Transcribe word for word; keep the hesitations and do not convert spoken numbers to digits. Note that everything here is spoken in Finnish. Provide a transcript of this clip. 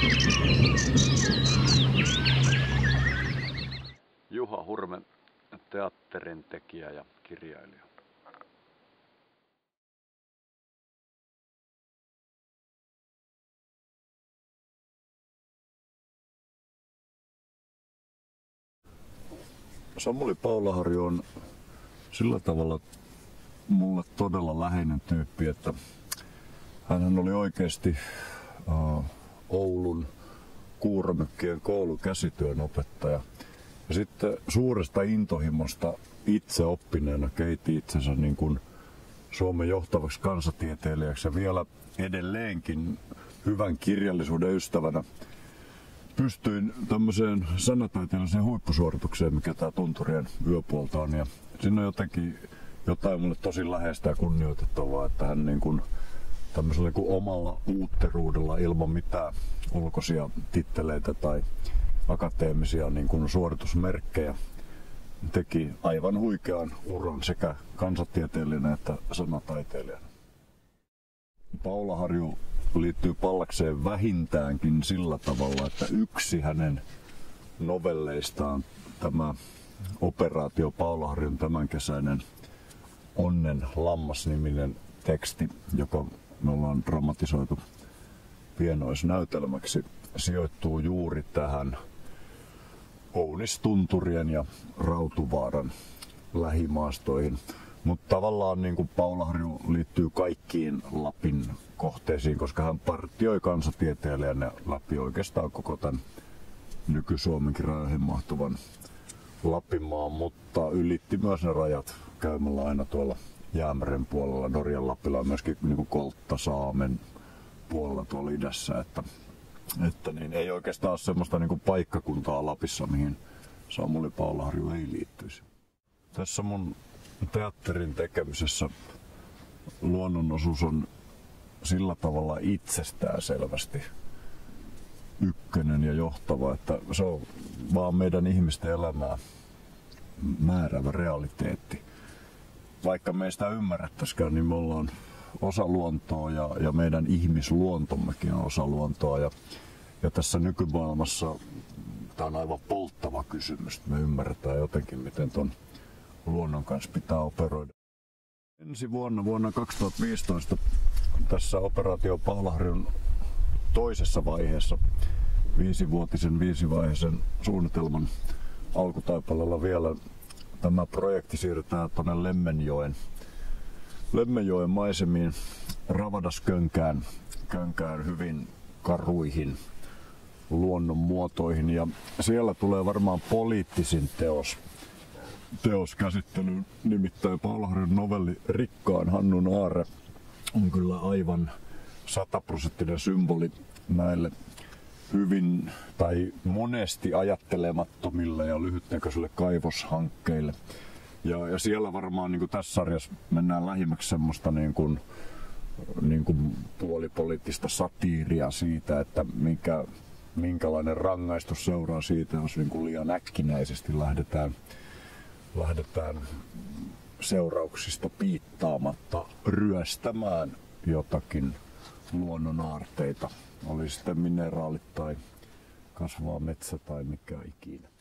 Juha Hurme, teatterin tekijä ja kirjailija. Samuli Paulaharju on sillä tavalla mulle todella läheinen tyyppi, että hän oli oikeasti uh, Oulun Kuuramökkien koulun käsityön opettaja. Ja sitten suuresta intohimosta itse oppineena keiti itsensä niin kuin Suomen johtavaksi kansatieteilijäksi ja vielä edelleenkin hyvän kirjallisuuden ystävänä pystyin tämmöiseen sanataiteelliseen huippusuoritukseen, mikä tää Tunturien yöpuolta on. Ja siinä on jotenkin jotain mulle tosi läheistä ja kunnioitettavaa, että hän niin kuin tämmöisellä niin omalla uutteruudella ilman mitään ulkoisia titteleitä tai akateemisia niin kuin suoritusmerkkejä teki aivan huikean uran sekä kansatieteellinen että sanataiteilijana. Paulaharju liittyy Pallakseen vähintäänkin sillä tavalla, että yksi hänen novelleistaan, tämä Operaatio Paulaharjun tämänkesäinen Onnen lammas-niminen teksti, joka me ollaan dramatisoitu pienoisnäytelmäksi, sijoittuu juuri tähän Ounistunturien ja Rautuvaaran lähimaastoihin. Mutta tavallaan niin kuin Paulaharju liittyy kaikkiin Lapin kohteisiin, koska hän partioi kansatieteilijänä läpi oikeastaan koko tämän nyky-Suomenkin rajoihin mahtuvan Lapinmaan, mutta ylitti myös ne rajat käymällä aina tuolla Jäämeren puolella, Norjan Lapilla ja myöskin niin kuin Kolttasaamen puolella tuolla idässä, että, että niin, ei oikeastaan ole semmoista niin kuin paikkakuntaa Lapissa, mihin Samuli Paulaharju ei liittyisi. Tässä mun teatterin tekemisessä luonnonosuus on sillä tavalla itsestään selvästi ykkönen ja johtava, että se on vaan meidän ihmisten elämää määräävä realiteetti. Vaikka me ei sitä ymmärrettäisikään, niin me ollaan osa luontoa ja, ja meidän ihmisluontommekin on osa luontoa. Ja, ja tässä nykymaailmassa tämä on aivan polttava kysymys. Me ymmärretään jotenkin, miten ton luonnon kanssa pitää operoida. Ensi vuonna, vuonna kaksituhattaviisitoista, tässä Operaatio Paulaharjun toisessa vaiheessa, viisivuotisen viisivaiheisen suunnitelman alkutaipaleella vielä, tämä projekti siirretään tuonne Lemmenjoen, Lemmenjoen maisemiin, Ravadaskönkään könkään hyvin karuihin luonnon muotoihin. Ja siellä tulee varmaan poliittisin teos, teos käsittelyyn, nimittäin Paulaharjun novelli Rikkaan Hannun aarre on kyllä aivan sataprosenttinen symboli näille hyvin tai monesti ajattelemattomille ja lyhytnäköisille kaivoshankkeille. Ja, ja siellä varmaan niin kuin tässä sarjassa mennään lähimmäksi semmoista niin kuin, niin kuin puolipoliittista satiiria siitä, että mikä, minkälainen rangaistus seuraa siitä, jos niin kuin liian äkkinäisesti lähdetään, lähdetään seurauksista piittaamatta ryöstämään jotakin luonnon aarteita. Oli sitten mineraalit tai kasvaa metsä tai mikä ikinä.